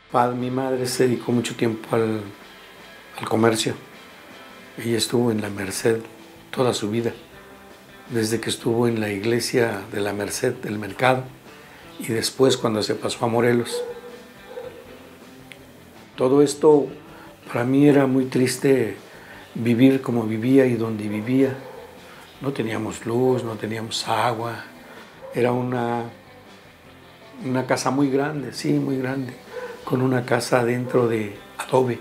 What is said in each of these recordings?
Mi madre se dedicó mucho tiempo al comercio. Ella estuvo en la Merced toda su vida, desde que estuvo en la iglesia de la Merced del Mercado y después cuando se pasó a Morelos. Todo esto para mí era muy triste, vivir como vivía y donde vivía. No teníamos luz, no teníamos agua. Era una casa muy grande, sí, muy grande, con una casa dentro de adobe,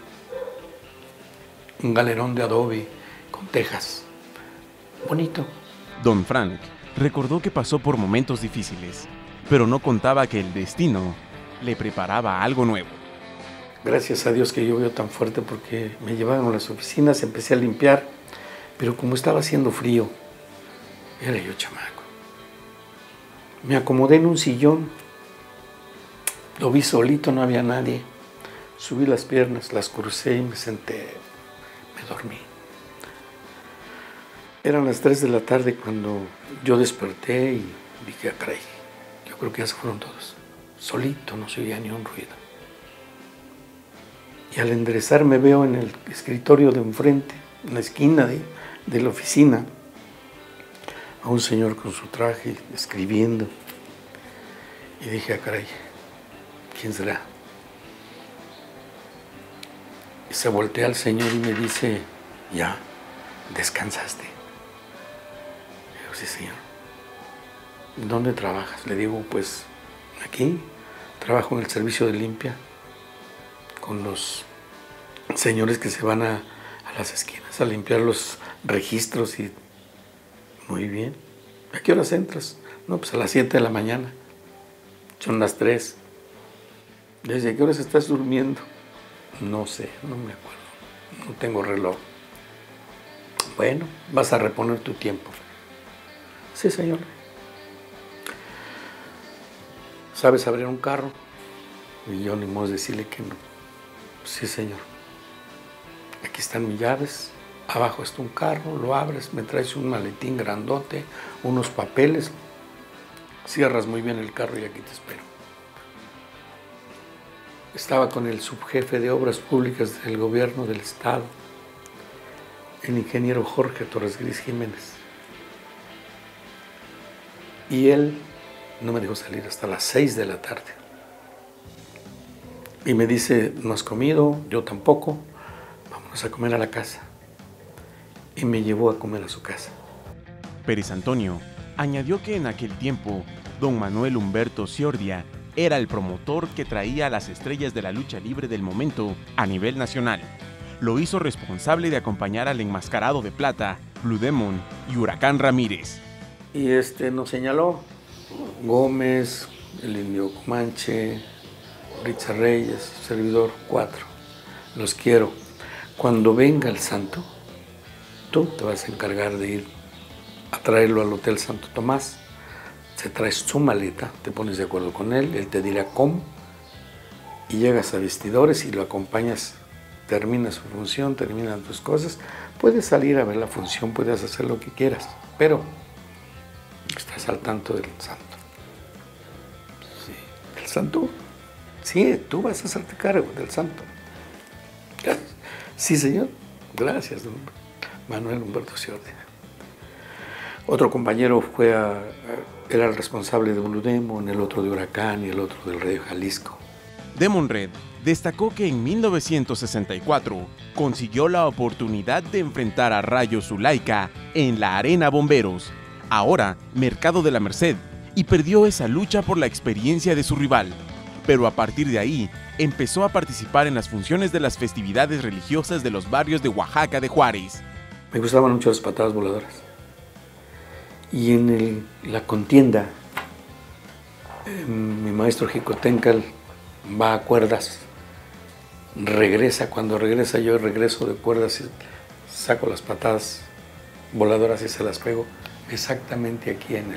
un galerón de adobe con tejas. Bonito. Don Frank recordó que pasó por momentos difíciles, pero no contaba que el destino le preparaba algo nuevo. Gracias a Dios que llovió tan fuerte porque me llevaron a las oficinas, empecé a limpiar, pero como estaba haciendo frío, era yo chamaco. Me acomodé en un sillón, lo vi solito, no había nadie. Subí las piernas, las crucé y me senté, me dormí. Eran las 3 de la tarde cuando yo desperté y dije, caray, yo creo que ya se fueron todos. Solito, no se oía ni un ruido. Y al enderezarme veo en el escritorio de enfrente, en la esquina de la oficina, a un señor con su traje escribiendo. Y dije, caray, ¿quién será? Y se voltea al señor y me dice, ya, descansaste. Le digo, sí, señor. ¿Dónde trabajas? Le digo, pues, aquí. Trabajo en el servicio de limpia con los señores que se van a las esquinas a limpiar los registros y... Muy bien. ¿A qué horas entras? No, pues a las 7 de la mañana. Son las 3. ¿Desde qué horas estás durmiendo? No sé, no me acuerdo. No tengo reloj. Bueno, vas a reponer tu tiempo. Sí, señor. ¿Sabes abrir un carro? Y yo ni modo de decirle que no. Sí, señor. Aquí están mis llaves. Abajo está un carro, lo abres, me traes un maletín grandote, unos papeles. Cierras muy bien el carro y aquí te espero. Estaba con el subjefe de Obras Públicas del Gobierno del Estado, el ingeniero Jorge Torres Gris Jiménez. Y él no me dejó salir hasta las 6 de la tarde. Y me dice, no has comido, yo tampoco, vámonos a comer a la casa. Y me llevó a comer a su casa. Pérez Antonio añadió que en aquel tiempo, don Manuel Humberto Ciordia era el promotor que traía a las estrellas de la lucha libre del momento a nivel nacional. Lo hizo responsable de acompañar al Enmascarado de Plata, Blue Demon y Huracán Ramírez. Y nos señaló Gómez, el Indio Comanche, Richard Reyes, servidor 4. Los quiero. Cuando venga el santo, tú te vas a encargar de ir a traerlo al Hotel Santo Tomás. Se traes su maleta, te pones de acuerdo con él, él te dirá cómo, y llegas a Vestidores y lo acompañas, termina su función, terminan tus cosas, puedes salir a ver la función, puedes hacer lo que quieras, pero estás al tanto del santo. Sí, ¿el santo? Sí, tú vas a hacerte cargo del santo. Sí, señor. Gracias, don Manuel Humberto Ciordia. Otro compañero era el responsable de Blue Demon, el otro de Huracán y el otro del Radio Jalisco. Demon Red destacó que en 1964 consiguió la oportunidad de enfrentar a Rayo Zulaika en la Arena Bomberos, ahora Mercado de la Merced, y perdió esa lucha por la experiencia de su rival. Pero a partir de ahí, empezó a participar en las funciones de las festividades religiosas de los barrios de Oaxaca de Juárez. Me gustaban mucho las patadas voladoras. Y en la contienda, mi maestro Jicotencal va a cuerdas, regresa, cuando regresa yo regreso de cuerdas y saco las patadas voladoras y se las pego exactamente aquí en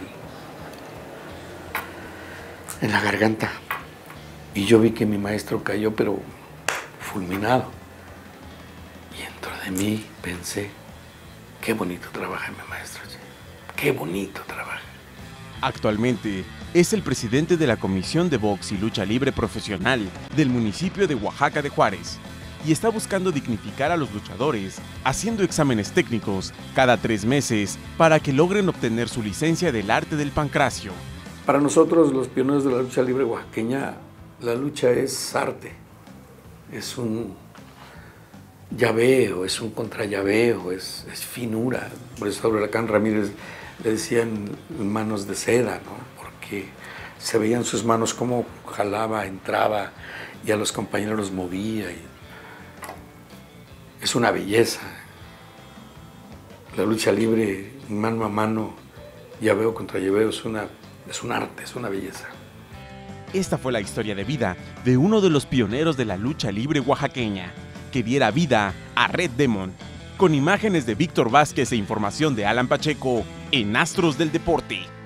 la garganta. Y yo vi que mi maestro cayó, pero fulminado. Y dentro de mí pensé, qué bonito trabaja mi maestro, qué bonito trabaja. Actualmente es el presidente de la Comisión de Box y Lucha Libre Profesional del municipio de Oaxaca de Juárez y está buscando dignificar a los luchadores haciendo exámenes técnicos cada 3 meses para que logren obtener su licencia del arte del pancracio. Para nosotros, los pioneros de la lucha libre oaxaqueña, la lucha es arte, es un llaveo, es un contrallaveo, es finura. Por eso a Huracán Ramírez le decían manos de seda, ¿no? Porque se veían sus manos cómo jalaba, entraba y a los compañeros los movía. Es una belleza. La lucha libre, mano a mano, llaveo contra llaveo, es un arte, es una belleza. Esta fue la historia de vida de uno de los pioneros de la lucha libre oaxaqueña, que diera vida a Red Demon, con imágenes de Víctor Vázquez e información de Alan Pacheco en Astros del Deporte.